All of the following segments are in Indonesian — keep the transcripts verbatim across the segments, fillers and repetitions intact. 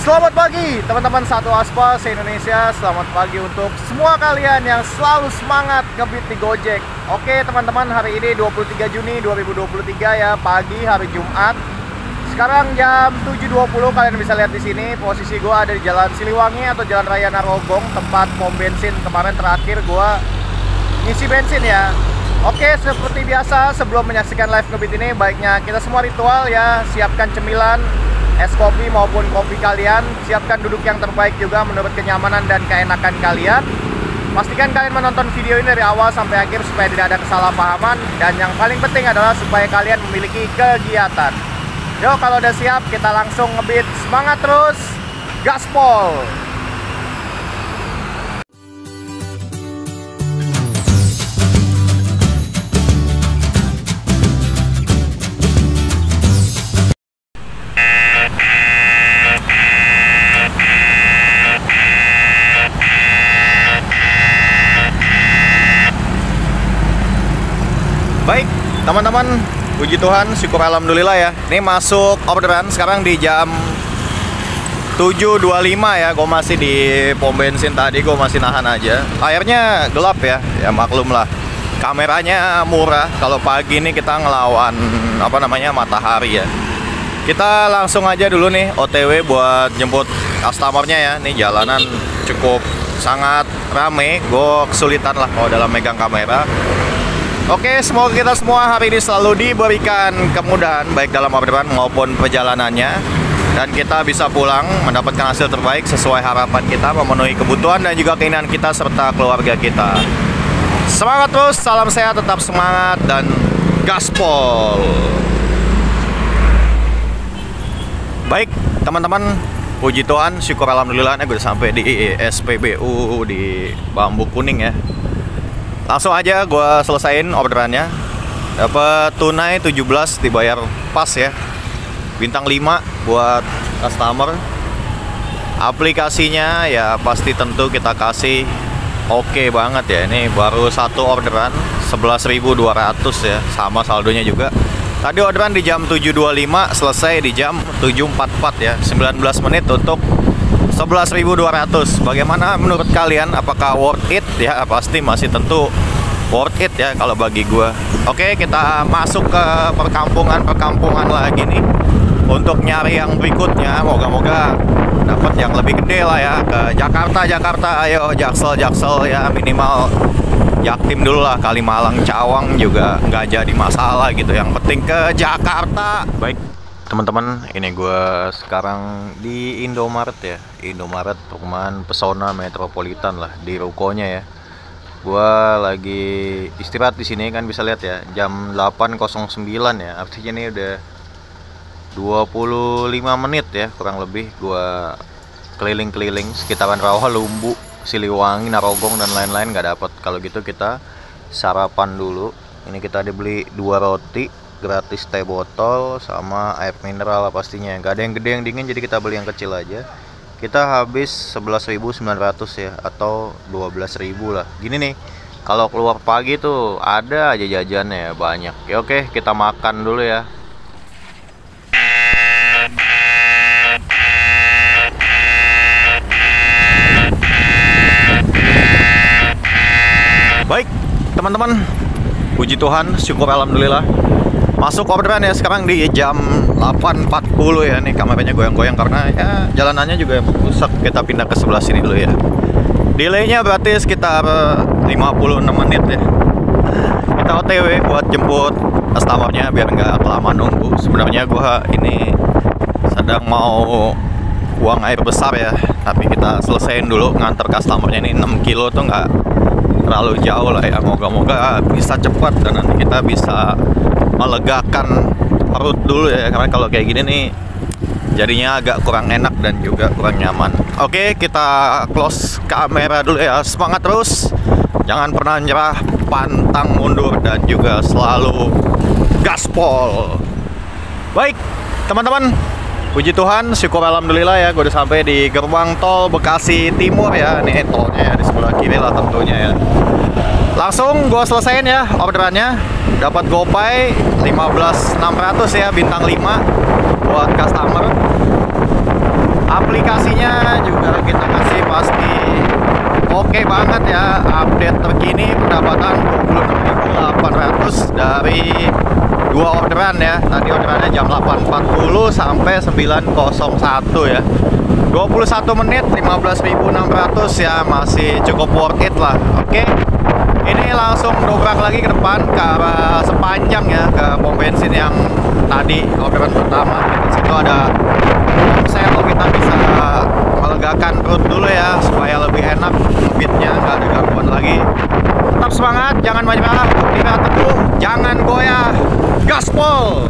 Selamat pagi teman-teman satu aspal se-Indonesia. Selamat pagi untuk semua kalian yang selalu semangat ngebit di Gojek. Oke teman-teman, hari ini dua puluh tiga Juni dua ribu dua puluh tiga ya, pagi hari Jumat. Sekarang jam tujuh dua puluh, kalian bisa lihat di sini posisi gue ada di Jalan Siliwangi atau Jalan Raya Narogong, tempat pom bensin kemarin terakhir gue ngisi bensin ya. Oke, seperti biasa sebelum menyaksikan live ngebit ini, baiknya kita semua ritual ya, siapkan cemilan, es kopi maupun kopi kalian, siapkan duduk yang terbaik juga menurut kenyamanan dan keenakan kalian. Pastikan kalian menonton video ini dari awal sampai akhir supaya tidak ada kesalahpahaman, dan yang paling penting adalah supaya kalian memiliki kegiatan. Yo, kalau udah siap kita langsung ngebit. Semangat terus, gaspol. Baik, teman-teman, puji Tuhan, syukur alhamdulillah ya. Ini masuk orderan sekarang di jam tujuh dua puluh lima ya. Gue masih di pom bensin tadi, gue masih nahan aja. Airnya gelap ya, ya maklum lah. Kameranya murah. Kalau pagi ini kita ngelawan apa namanya matahari ya. Kita langsung aja dulu nih O T W buat jemput customernya ya. Nih jalanan cukup sangat rame. Gue kesulitan lah kalau dalam megang kamera. Oke, semoga kita semua hari ini selalu diberikan kemudahan baik dalam orderan maupun perjalanannya, dan kita bisa pulang mendapatkan hasil terbaik sesuai harapan kita, memenuhi kebutuhan dan juga keinginan kita serta keluarga kita. Semangat terus, salam sehat, tetap semangat, dan gaspol. Baik teman-teman, puji Tuhan, syukur alhamdulillah gue udah sampai di S P B U di Bambu Kuning ya. Langsung aja gue selesain orderannya. Dapat tunai tujuh belas, dibayar pas ya. Bintang lima buat customer. Aplikasinya ya pasti tentu kita kasih oke banget ya. Ini baru satu orderan sebelas ribu dua ratus ya, sama saldonya juga. Tadi orderan di jam tujuh dua puluh lima, selesai di jam tujuh empat puluh empat ya. sembilan belas menit untuk sebelas ribu dua ratus. Bagaimana menurut kalian? Apakah worth it? Ya pasti masih tentu worth it ya kalau bagi gue. Oke, kita masuk ke perkampungan-perkampungan lagi nih untuk nyari yang berikutnya. Moga-moga dapat yang lebih gede lah ya. Ke Jakarta, Jakarta, ayo Jaksel, Jaksel ya, minimal Jaktim dulu lah. Kalimalang, Cawang juga nggak jadi masalah gitu. Yang penting ke Jakarta. Baik teman-teman, ini gue sekarang di Indomaret ya. Indomaret, perumahan Pesona Metropolitan lah, di rukonya ya. Gue lagi istirahat di sini, kan bisa lihat ya, jam delapan nol sembilan ya. Artinya ini udah dua puluh lima menit ya kurang lebih gue keliling-keliling sekitaran Rawalumbu, Siliwangi, Narogong dan lain-lain, nggak dapat. Kalau gitu kita sarapan dulu. Ini kita dibeli dua roti, gratis teh botol sama air mineral pastinya. Gak ada yang gede yang dingin, jadi kita beli yang kecil aja. Kita habis sebelas ribu sembilan ratus ya, atau dua belas ribu lah. Gini nih, kalau keluar pagi tuh ada aja jajannya ya, banyak. Ya oke, kita makan dulu ya. Baik teman-teman, puji Tuhan, syukur alhamdulillah. Masuk orderan ya sekarang di jam delapan empat puluh ya. Nih kameranya goyang-goyang karena ya jalanannya juga rusak. Kita pindah ke sebelah sini dulu ya. Delaynya berarti sekitar lima puluh enam menit ya. Kita O T W buat jemput customernya biar nggak kelamaan nunggu. Sebenarnya gua ini sedang mau buang air besar ya, tapi kita selesaiin dulu nganter customernya. Ini enam kilo tuh nggak terlalu jauh lah ya. Moga-moga bisa cepat dan nanti kita bisa melegakan perut dulu ya, karena kalau kayak gini nih jadinya agak kurang enak dan juga kurang nyaman. Oke, kita close kamera dulu ya. Semangat terus, jangan pernah nyerah, pantang mundur, dan juga selalu gaspol. Baik teman-teman, puji Tuhan, syukur alhamdulillah ya. Gue udah sampai di gerbang tol Bekasi Timur ya. Nih tolnya ya, di sebelah kiri lah tentunya ya. Langsung gue selesaiin ya orderannya. Dapat GoPay lima belas enam ratus ya, bintang lima buat customer. Aplikasi banget ya, update terkini pendapatan dua puluh enam ribu delapan ratus dari dua orderan ya. Tadi orderannya jam delapan empat puluh sampai sembilan nol satu ya. dua puluh satu menit lima belas ribu enam ratus ya, masih cukup worth it lah. Oke. Ini langsung dobrak lagi ke depan ke arah sepanjang ya, ke pom bensin yang tadi orderan pertama. Di situ ada sel, kita bisa melegakan perut dulu ya supaya lebih enak ngebitnya, nggak ada gangguan lagi. Tetap semangat, jangan menyerah, berdiri teguh, jangan goyah, gaspol.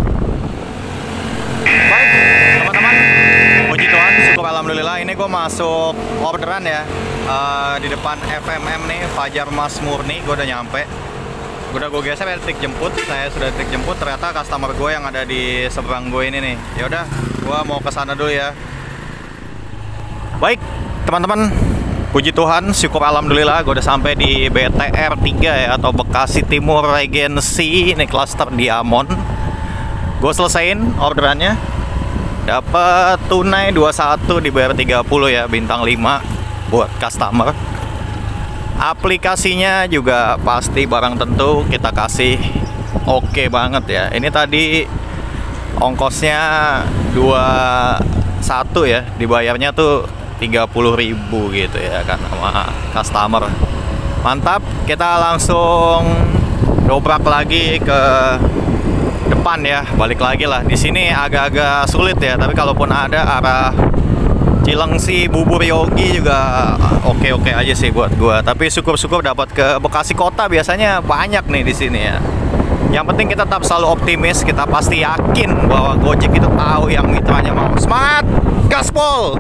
Baik teman-teman, puji Tuhan, syukur alhamdulillah. Ini gue masuk orderan ya, uh, di depan F M M nih, Fajar Mas Murni. Gue udah nyampe, udah gue geser ya, trik jemput. Saya sudah trik jemput, ternyata customer gue yang ada di seberang gue ini nih. Ya udah, gue mau ke sana dulu ya. Baik teman-teman, puji Tuhan, syukur alhamdulillah, gue udah sampai di B T R tiga ya, atau Bekasi Timur Regency. Ini klaster Diamond. Gue selesaiin orderannya, dapat tunai dua puluh satu, dibayar tiga puluh ya, bintang lima buat customer. Aplikasinya juga pasti barang tentu kita kasih oke okay banget ya. Ini tadi ongkosnya dua puluh satu ya, dibayarnya tuh tiga puluh ribu gitu ya kan sama customer. Mantap, kita langsung dobrak lagi ke depan ya, balik lagi lah. Di sini agak-agak sulit ya, tapi kalaupun ada arah Cilengsi, Bubur Yogi juga oke-oke aja sih buat gua. Tapi syukur-syukur dapat ke Bekasi Kota, biasanya banyak nih di sini ya. Yang penting kita tetap selalu optimis, kita pasti yakin bahwa Gojek itu tahu yang mitranya mau. Semangat, gaspol!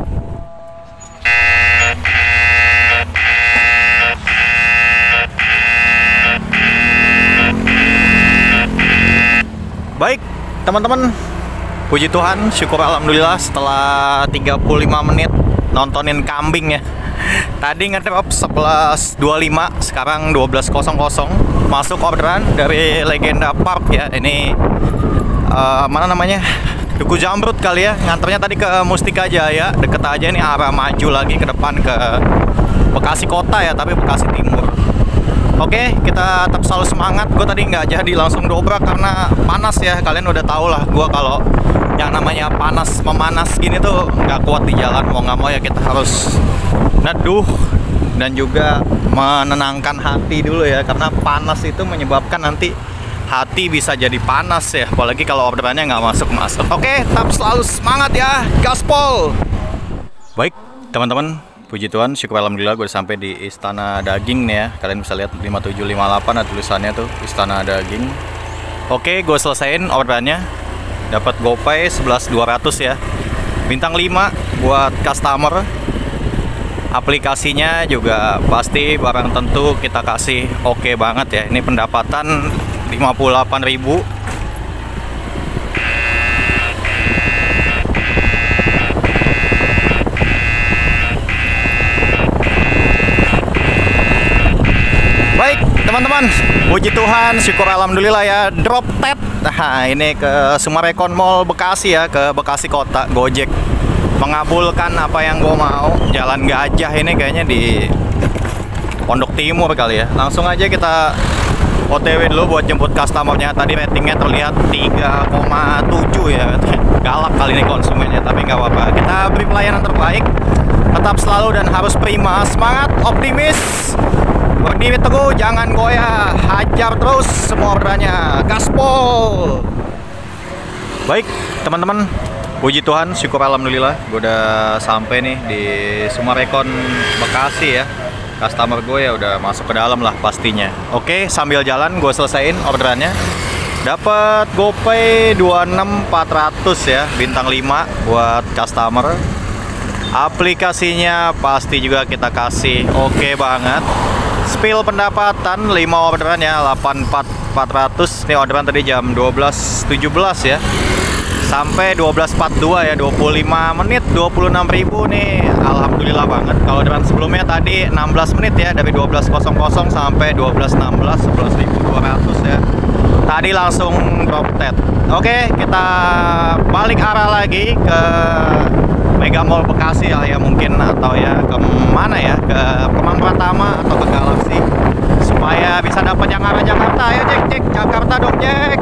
Baik teman-teman, puji Tuhan, syukur alhamdulillah, setelah tiga puluh lima menit nontonin kambing ya. Tadi ngedrop sebelas dua puluh lima, sekarang dua belas nol nol. Masuk orderan dari Legenda Park ya. Ini uh, mana namanya, Duku Jamrut kali ya. Nganternya tadi ke Mustika Jaya, deket aja nih, arah maju lagi ke depan ke Bekasi Kota ya, tapi Bekasi Timur. Oke, kita tetap selalu semangat. Gue tadi nggak jadi langsung dobrak karena panas ya. Kalian udah tau lah, gue kalau yang namanya panas memanas gini tuh nggak kuat di jalan. Mau nggak mau ya kita harus neduh dan juga menenangkan hati dulu ya, karena panas itu menyebabkan nanti hati bisa jadi panas ya, apalagi kalau orderannya nggak masuk-masuk. Oke, tetap selalu semangat ya, gaspol. Baik teman-teman, puji Tuhan, syukur alhamdulillah, gue udah sampai di Istana Daging nih ya. Kalian bisa lihat lima tujuh lima delapan ada tulisannya tuh, Istana Daging. Oke, gue selesaiin orderannya, dapat GoPay sebelas dua ratus ya, bintang lima buat customer. Aplikasinya juga pasti barang tentu kita kasih oke okay banget ya. Ini pendapatan lima puluh delapan ribu. Baik teman-teman, puji Tuhan, syukur alhamdulillah ya, drop tet. Nah ini ke Sumarekon Mall Bekasi ya, ke Bekasi Kota. Gojek mengabulkan apa yang gue mau. Jalan Gajah ini kayaknya di Pondok Timur kali ya. Langsung aja kita O T W dulu buat jemput customernya. Tadi ratingnya terlihat tiga koma tujuh ya. Galak kali ini konsumennya, tapi nggak apa-apa. Kita beri pelayanan terbaik, tetap selalu dan harus prima. Semangat, optimis, berdiri teguh, jangan goyah, hajar terus semua orderannya, gaspol. Baik teman-teman, puji Tuhan, syukur alhamdulillah, gue udah sampai nih di Sumarekon Bekasi ya. Customer gue ya udah masuk ke dalam lah pastinya. Oke, sambil jalan gue selesaiin orderannya. Dapat GoPay dua puluh enam ribu empat ratus ya, bintang lima buat customer. Aplikasinya pasti juga kita kasih oke okay banget. Spill pendapatan lima orderan ya, delapan puluh empat ribu empat ratus. Ini orderan tadi jam dua belas tujuh belas ya, sampai dua belas empat puluh dua ya, dua puluh lima menit, dua puluh enam ribu nih. Alhamdulillah banget. Kalau orderan sebelumnya tadi enam belas menit ya, dari dua belas nol nol sampai dua belas enam belas, sebelas ribu dua ratus ya. Tadi langsung drop tet. Oke, kita balik arah lagi ke Mega Mall Bekasi ya, ya mungkin, atau ya ke mana ya, ke Kemang Pratama atau ke Galaxy, supaya bisa dapat yang arah Jakarta. Ayo Jack, Jack, Jakarta dong Jack.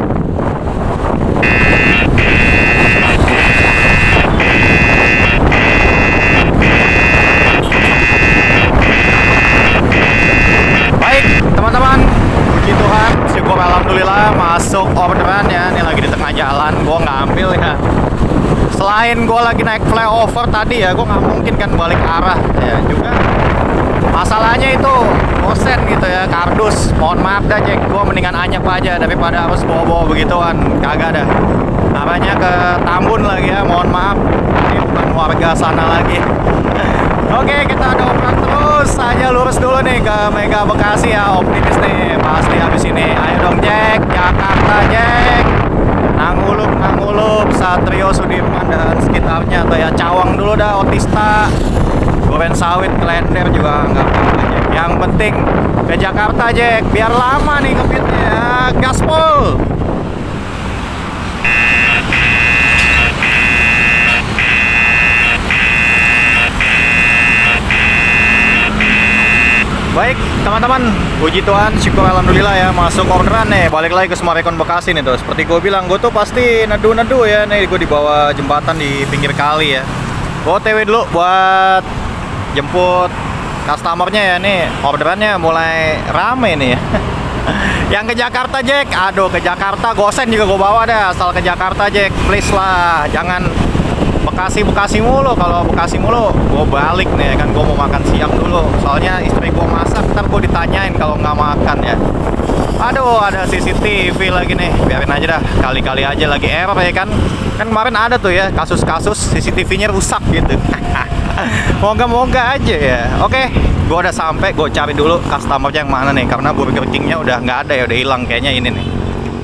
Baik teman-teman, puji Tuhan, syukur alhamdulillah masuk orderan ya. Ini lagi di tengah jalan, gue ngambil ya. Selain gue lagi naik flyover tadi ya, gue nggak mungkin kan balik arah ya juga. Masalahnya itu bosen gitu ya, kardus. Mohon maaf dah Jack, gue mendingan anyap aja daripada harus bawa-bawa begituan. Kagak dah. Arahnya ke Tambun lagi ya, mohon maaf. Ini bukan warga sana lagi. Oke, kita dobrak terus aja, lurus dulu nih ke Mega Bekasi ya. Optimis nih, pasti habis ini. Ayo dong Jack, Jakarta Jack. Nangulup, Nangulup, Satrio, Sudirman dan sekitarnya, atau ya Cawang dulu dah, Otista, Duren Sawit, Klender juga nggak apa-apa Jack. Yang penting ke Jakarta Jack, biar lama nih ngebitnya. Gaspol. Baik teman-teman, puji Tuhan, syukur alhamdulillah ya, masuk orderan nih. Balik lagi ke Sumarekon Bekasi nih tuh. Seperti gue bilang, gue tuh pasti nedu-nedu ya. Nih gue di bawah jembatan di pinggir kali ya. Gue O T W dulu buat jemput customernya ya. Nih orderannya mulai rame nih ya. Yang ke Jakarta Jack, aduh ke Jakarta gosen juga gue bawa deh. Asal ke Jakarta Jack, please lah, jangan Bekasi Bekasi mulu. Kalau Bekasi mulu gue balik nih kan, gue mau makan siang dulu, soalnya istri gue masak, ntar gue ditanyain kalau nggak makan ya. Aduh, ada C C T V lagi nih, biarin aja dah, kali-kali aja lagi error ya kan. Kan kemarin ada tuh ya kasus-kasus C C T V-nya rusak gitu. Moga-moga aja ya. Oke, gue udah sampai, gue cari dulu customernya yang mana nih, karena Burger King-nya udah nggak ada ya, udah hilang kayaknya ini nih.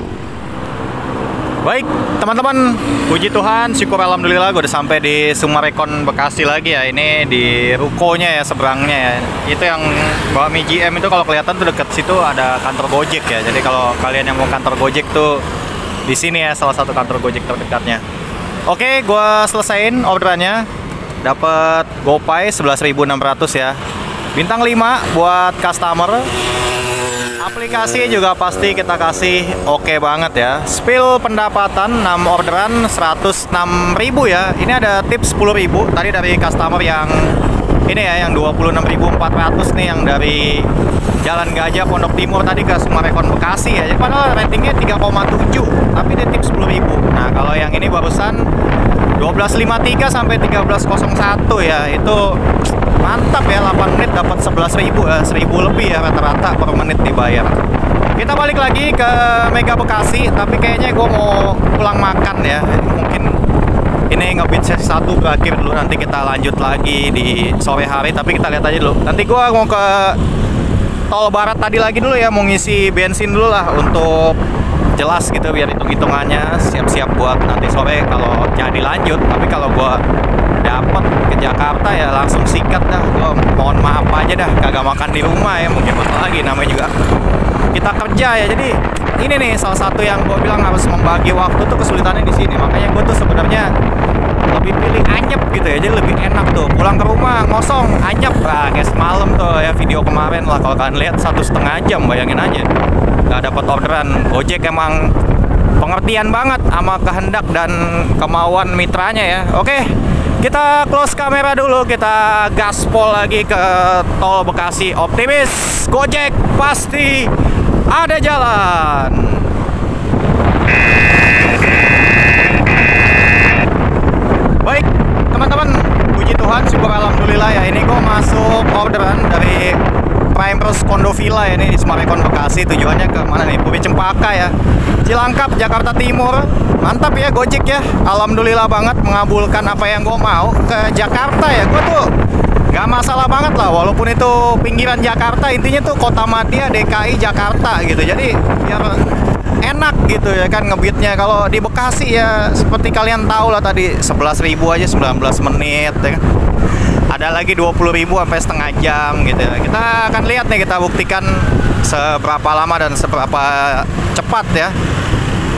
Baik teman-teman, puji Tuhan, syukur alhamdulillah gue udah sampai di Sumarekon Bekasi lagi ya. Ini di rukonya ya, seberangnya ya. Itu yang bawa Mi G M itu, kalau kelihatan tuh deket situ ada kantor Gojek ya. Jadi kalau kalian yang mau kantor Gojek tuh di sini ya, salah satu kantor Gojek terdekatnya. Oke, gue selesaiin orderannya. Dapat GoPay sebelas ribu enam ratus ya. Bintang lima buat customer. Aplikasi juga pasti kita kasih oke okay banget ya. Spill pendapatan enam orderan seratus enam ribu ya. Ini ada tips sepuluh ribu tadi dari customer yang ini ya, yang dua puluh enam ribu empat ratus nih, yang dari Jalan Gajah Pondok Timur tadi ke Sumarekon Bekasi ya. Jadi padahal ratingnya tiga koma tujuh, tapi dia tips sepuluh ribu. Nah, kalau yang ini barusan dua belas lima puluh tiga sampai tiga belas nol satu ya. Itu mantap ya, delapan menit dapat sebelas ribu ya, seribu lebih ya rata-rata per menit dibayar. Kita balik lagi ke Mega Bekasi, tapi kayaknya gue mau pulang makan ya. Mungkin ini ngebit sesi satu berakhir dulu, nanti kita lanjut lagi di sore hari, tapi kita lihat aja dulu. Nanti gue mau ke Tol Barat tadi lagi dulu ya, mau ngisi bensin dulu lah untuk jelas gitu, biar hitung-hitungannya siap-siap buat nanti sore kalau jadi lanjut. Tapi kalau gue dapat ke Jakarta ya langsung sikat dah. Gue mohon maaf aja dah, kagak makan di rumah ya, mungkin betul lagi, namanya juga kita kerja ya. Jadi ini nih salah satu yang gue bilang harus membagi waktu tuh kesulitannya di sini. Makanya gue tuh sebenarnya lebih pilih anyep gitu ya, jadi lebih enak tuh pulang ke rumah ngosong anyep. Nah, kayak semalam tuh ya, video kemarin lah, kalau kalian lihat satu setengah jam, bayangin aja nggak dapat orderan. Gojek emang pengertian banget sama kehendak dan kemauan mitranya ya. Oke, kita close kamera dulu, kita gaspol lagi ke Tol Bekasi. Optimis, Gojek pasti ada jalan. Baik teman-teman, puji Tuhan, syukur alhamdulillah ya. Ini gue masuk orderan dari Primrose Condo Villa ya, ini di Sumarekon Bekasi. Tujuannya ke mana nih? Puri Cempaka ya, Cilangkap, Jakarta Timur. Mantap ya Gojek ya, alhamdulillah banget mengabulkan apa yang gue mau ke Jakarta ya. Gue tuh gak masalah banget lah, walaupun itu pinggiran Jakarta, intinya tuh kota madya D K I Jakarta gitu. Jadi biar enak gitu ya kan ngebitnya. Kalau di Bekasi ya seperti kalian tahu lah tadi, sebelas ribu aja sembilan belas menit ya kan. Ada lagi dua puluh ribu sampai setengah jam gitu ya. Kita akan lihat nih, kita buktikan seberapa lama dan seberapa cepat ya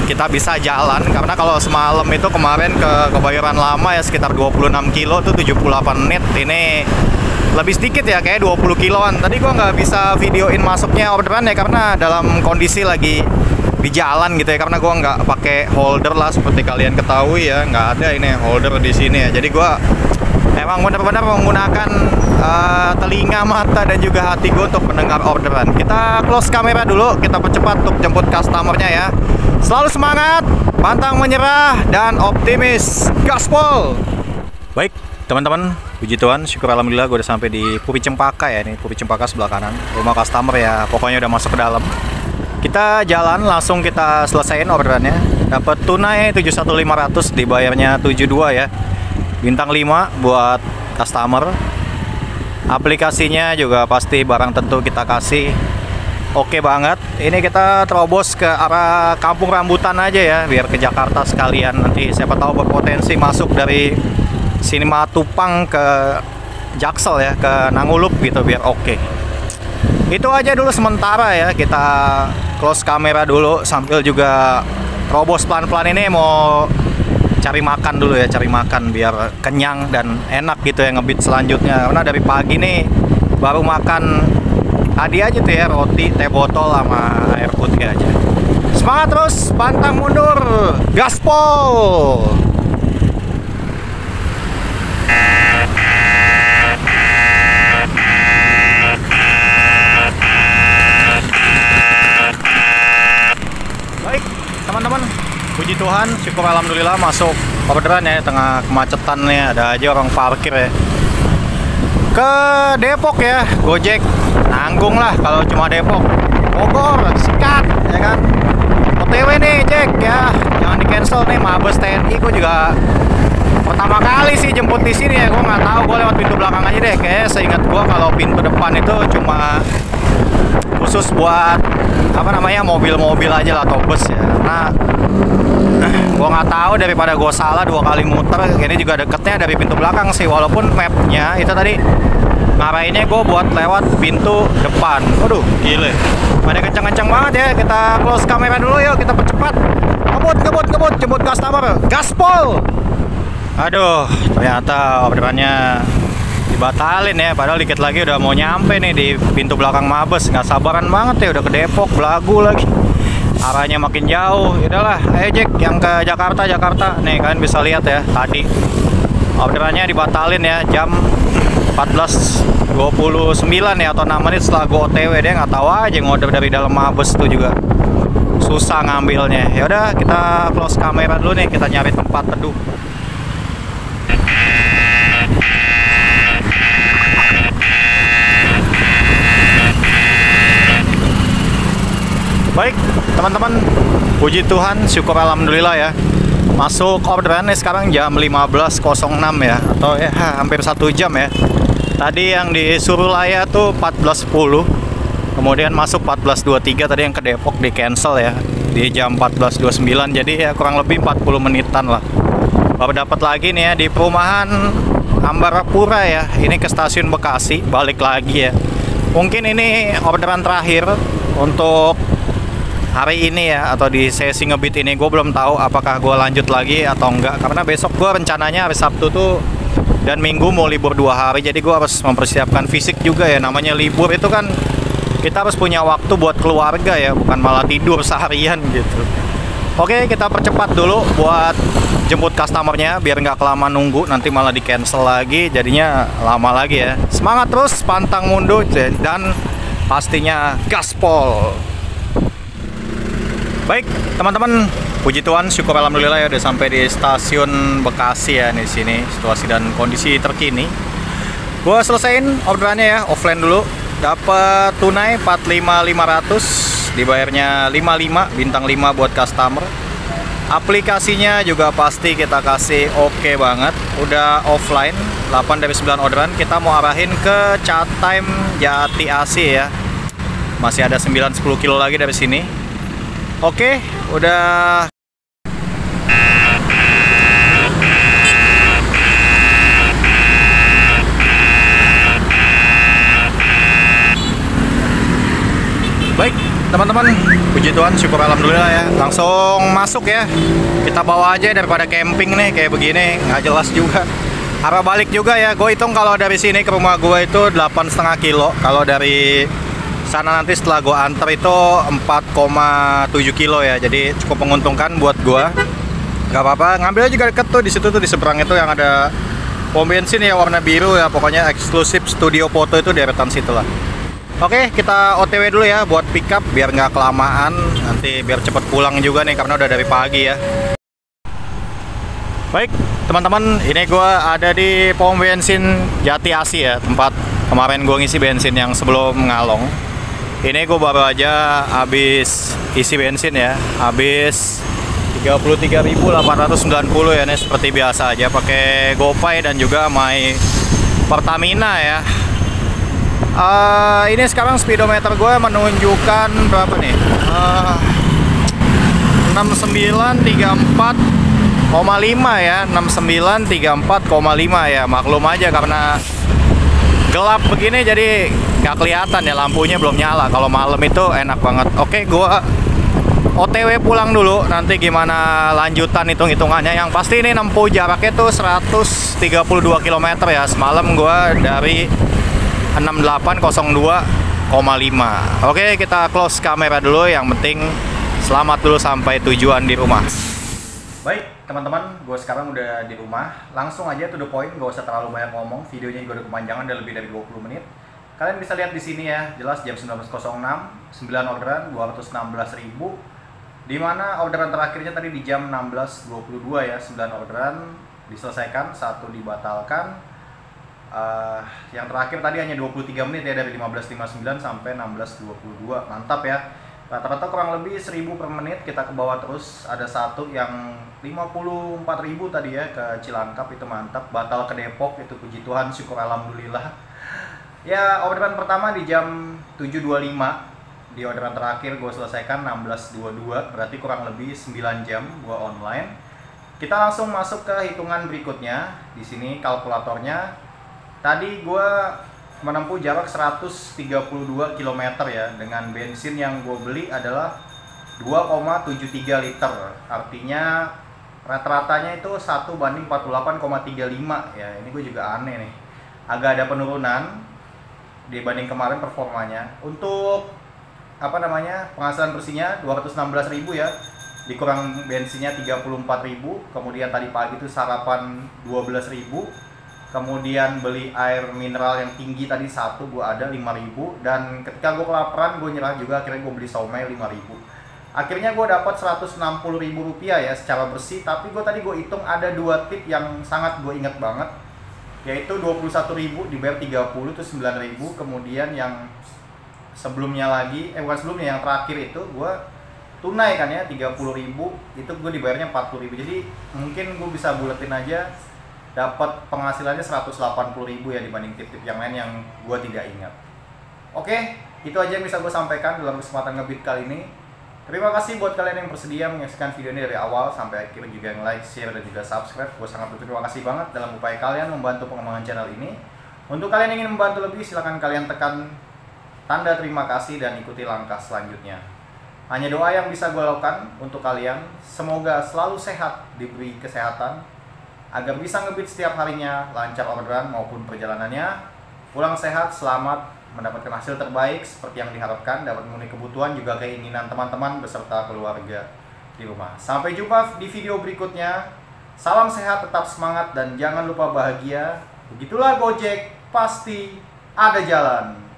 kita bisa jalan, karena kalau semalam itu kemarin ke Kebayoran Lama ya sekitar dua puluh enam kilo tuh tujuh puluh delapan menit. Ini lebih sedikit ya, kayak dua puluh kiloan. Tadi gua nggak bisa videoin masuknya orderan ya karena dalam kondisi lagi di jalan gitu ya, karena gua nggak pakai holder lah seperti kalian ketahui ya, nggak ada ini holder di sini ya. Jadi gua emang benar-benar menggunakan uh, telinga, mata, dan juga hati gue untuk mendengar orderan. Kita close kamera dulu, kita percepat untuk jemput customernya ya. Selalu semangat, pantang menyerah, dan optimis. Gaspol! Baik, teman-teman, puji Tuhan, syukur alhamdulillah gue udah sampai di Puri Cempaka ya. Ini Puri Cempaka sebelah kanan, rumah customer ya, pokoknya udah masuk ke dalam. Kita jalan, langsung kita selesaiin orderannya. Dapat tunai tujuh puluh satu ribu lima ratus, dibayarnya tujuh puluh dua ya. Bintang lima buat customer. Aplikasinya juga pasti barang tentu kita kasih. Oke banget. Ini kita terobos ke arah Kampung Rambutan aja ya, biar ke Jakarta sekalian. Nanti siapa tahu berpotensi masuk dari Simatupang ke Jaksel ya, ke Nangulup gitu, biar oke. Itu aja dulu sementara ya. Kita close kamera dulu sambil juga terobos pelan-pelan. Ini mau cari makan dulu ya, cari makan biar kenyang dan enak gitu ya ngebit selanjutnya. Karena dari pagi nih baru makan tadi aja tuh ya, roti, teh botol, sama air putih aja. Semangat terus, pantang mundur, gaspol! Baik, teman-teman, puji Tuhan, syukur alhamdulillah masuk orderan ya, tengah kemacetan nih, ada aja orang parkir ya. Ke Depok ya, Gojek nanggung lah kalau cuma Depok. Bogor, sikat ya kan. O T W nih Jack ya, jangan di cancel nih, Mabes T N I. Gue juga pertama kali sih jemput di sini ya, gue nggak tahu, gue lewat pintu belakang aja deh. Kayaknya seingat gue kalau pintu depan itu cuma khusus buat apa namanya, mobil-mobil aja lah atau bus ya. Nah, gue nggak tahu, daripada gue salah dua kali muter. Ini juga deketnya dari pintu belakang sih, walaupun mapnya itu tadi ngarahinnya gue buat lewat pintu depan. Waduh, gile, pada kencang-kencang banget ya. Kita close kamera dulu yuk, kita percepat. Ngebut, ngebut, ngebut, jemput customer, gaspol. Aduh, ternyata orderannya dibatalin ya, padahal dikit lagi udah mau nyampe nih di pintu belakang Mabes. Nggak sabaran banget ya, udah ke Depok, belagu lagi, arahnya makin jauh. Yaudahlah, ayo Jack, yang ke Jakarta, Jakarta nih, kalian bisa lihat ya, tadi orderannya dibatalin ya, jam empat belas dua puluh sembilan ya, atau enam menit setelah gue O T W. Dia nggak tahu aja ngorder dari dalam Mabes tuh juga susah ngambilnya. Yaudah, kita close kamera dulu nih, kita nyari tempat teduh. Baik, teman-teman, puji Tuhan, syukur alhamdulillah ya. Masuk orderannya sekarang jam lima belas nol enam ya, atau ya hampir satu jam ya. Tadi yang di Surulaya tuh empat belas sepuluh, kemudian masuk empat belas dua puluh tiga. Tadi yang ke Depok di cancel ya, di jam empat belas dua puluh sembilan. Jadi ya kurang lebih empat puluh menitan lah. Baru dapat lagi nih ya di perumahan Ambarapura ya. Ini ke stasiun Bekasi, balik lagi ya. Mungkin ini orderan terakhir untuk hari ini ya, atau di sesi ngebit ini. Gue belum tahu apakah gue lanjut lagi atau enggak, karena besok gue rencananya hari Sabtu tuh dan Minggu mau libur dua hari. Jadi gue harus mempersiapkan fisik juga ya. Namanya libur itu kan kita harus punya waktu buat keluarga ya, bukan malah tidur seharian gitu. Oke, kita percepat dulu buat jemput customernya biar nggak kelamaan nunggu, nanti malah di cancel lagi, jadinya lama lagi ya. Semangat terus, pantang mundur, dan pastinya gaspol. Baik, teman-teman, puji Tuhan, syukur alhamdulillah ya udah sampai di stasiun Bekasi ya, di sini situasi dan kondisi terkini. Gua selesaiin orderannya ya, offline dulu. Dapat tunai empat puluh lima ribu lima ratus, dibayarnya lima puluh lima, bintang lima buat customer. Aplikasinya juga pasti kita kasih oke banget. Udah offline, delapan dari sembilan orderan kita mau arahin ke Chatime Jati Asih ya. Masih ada sembilan sepuluh kilo lagi dari sini. Oke, udah. Baik, teman-teman, puji Tuhan, syukur alhamdulillah ya. Langsung masuk ya. Kita bawa aja daripada camping nih kayak begini, nggak jelas juga. Arah balik juga ya. Gue hitung kalau dari sini ke rumah gue itu delapan koma lima kilo. Kalau dari sana nanti setelah gue antar itu empat koma tujuh kilo ya. Jadi cukup menguntungkan buat gue. Gak apa-apa, ngambilnya juga deket tuh, di situ tuh di seberang itu yang ada pom bensin ya warna biru ya. Pokoknya eksklusif studio foto itu deretan situ lah. Oke, kita O T W dulu ya buat pick up biar nggak kelamaan, nanti biar cepet pulang juga nih karena udah dari pagi ya. Baik, teman-teman, ini gue ada di pom bensin Jati Asi ya, tempat kemarin gue ngisi bensin yang sebelum ngalong. Ini gue baru aja habis isi bensin ya, habis tiga puluh tiga ribu delapan ratus sembilan puluh ya, ini seperti biasa aja pakai GoPay dan juga My Pertamina ya. Uh, ini sekarang speedometer gue menunjukkan berapa nih? Uh, enam sembilan tiga empat koma lima ya, enam sembilan tiga empat koma lima ya. Maklum aja karena gelap begini jadi nggak kelihatan ya, lampunya belum nyala. Kalau malam itu enak banget. Oke, gue O T W pulang dulu, nanti gimana lanjutan hitung-hitungannya. Yang pasti ini nempuh jaraknya tuh seratus tiga puluh dua kilometer ya. Semalam gue dari enam delapan nol dua koma lima. Oke, kita close kamera dulu. Yang penting selamat dulu sampai tujuan di rumah. Baik teman-teman, gue sekarang udah di rumah. Langsung aja to the point, gak usah terlalu banyak ngomong. Videonya juga udah kepanjangan, udah lebih dari dua puluh menit. Kalian bisa lihat di sini ya, jelas jam sembilan belas nol enam, sembilan orderan, dua ratus enam belas ribu. Dimana orderan terakhirnya tadi di jam enam belas dua puluh dua ya, sembilan orderan diselesaikan, satu dibatalkan. Uh, yang terakhir tadi hanya dua puluh tiga menit ya, dari lima belas lima puluh sembilan sampai enam belas dua puluh dua. Mantap ya. Rata-rata kurang lebih seribu per menit kita ke bawah terus. Ada satu yang lima puluh empat ribu tadi ya ke Cilangkap, itu mantap. Batal ke Depok, itu puji Tuhan, syukur alhamdulillah. Ya, orderan pertama di jam tujuh dua puluh lima. Di orderan terakhir gue selesaikan enam belas dua puluh dua, berarti kurang lebih sembilan jam gue online. Kita langsung masuk ke hitungan berikutnya. Di sini kalkulatornya. Tadi gue menempuh jarak seratus tiga puluh dua kilometer ya, dengan bensin yang gue beli adalah dua koma tujuh tiga liter. Artinya rata-ratanya itu satu banding empat puluh delapan koma tiga lima ya. Ini gue juga aneh nih, agak ada penurunan dibanding kemarin performanya. Untuk apa namanya, penghasilan bersihnya dua ratus enam belas ribu ya, dikurang bensinnya tiga puluh empat ribu. Kemudian tadi pagi itu sarapan dua belas ribu. Kemudian beli air mineral yang tinggi tadi satu gue ada lima ribu. Dan ketika gue kelaparan gue nyerah juga, akhirnya gue beli somai lima ribu. Akhirnya gue dapat seratus enam puluh ribu rupiah ya secara bersih. Tapi gue tadi gue hitung ada dua tip yang sangat gue ingat banget, yaitu dua puluh satu ribu dibayar tiga puluh itu sembilan ribu. Kemudian yang sebelumnya lagi, eh bukan sebelumnya, yang terakhir itu gue tunai kan ya tiga puluh ribu, itu gue dibayarnya empat puluh ribu. Jadi mungkin gue bisa buletin aja dapat penghasilannya seratus delapan puluh ribu ya, dibanding tip-tip yang lain yang gue tidak ingat. Oke, itu aja yang bisa gue sampaikan dalam kesempatan ngebit kali ini. Terima kasih buat kalian yang bersedia menyaksikan video ini dari awal sampai akhir, juga yang like, share, dan juga subscribe. Gue sangat berterima kasih banget dalam upaya kalian membantu pengembangan channel ini. Untuk kalian yang ingin membantu lebih, silahkan kalian tekan tanda terima kasih dan ikuti langkah selanjutnya. Hanya doa yang bisa gue lakukan untuk kalian, semoga selalu sehat, diberi kesehatan, agar bisa ngebit setiap harinya, lancar orderan maupun perjalanannya, pulang sehat, selamat, mendapatkan hasil terbaik seperti yang diharapkan, dapat memenuhi kebutuhan juga keinginan teman-teman beserta keluarga di rumah. Sampai jumpa di video berikutnya. Salam sehat, tetap semangat, dan jangan lupa bahagia. Begitulah Gojek, pasti ada jalan.